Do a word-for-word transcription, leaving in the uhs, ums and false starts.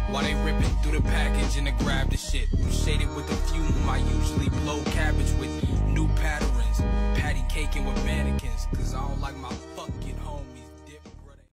while they ripping through the package and to grab the shit. I'm shaded with a few whom I usually blow cabbage with.